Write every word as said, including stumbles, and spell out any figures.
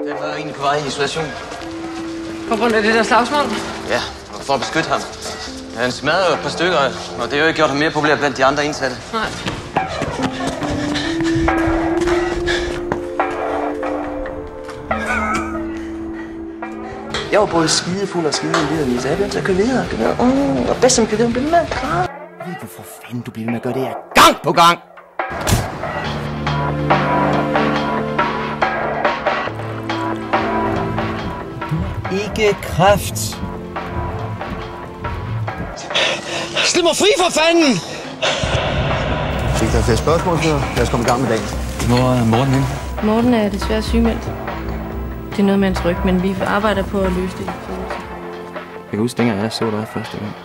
Den var egentlig på vej i isolation. På grund af det der slagsmål? Ja, for at beskytte ham. Han smadrede jo et par stykker, og det har jo ikke gjort ham mere populær blandt de andre indsatte. Nej. Jeg var både skidefuld og skideliderlig, så jeg begyndte at køre videre. Køre videre. Mm, og bedst som køre videre, blev med at græde. Ved du for fanden, du bliver med at gøre det her gang på gang? Ikke kræft. Slip mig fri for fanden! Fik der flere spørgsmål, så lad os komme i gang med dagen. Hvor er Morten henne? Morten er desværre sygemeldt. Det er noget med hans ryg, men vi arbejder på at løse det. Jeg kan huske, dengang jeg så dig første gang.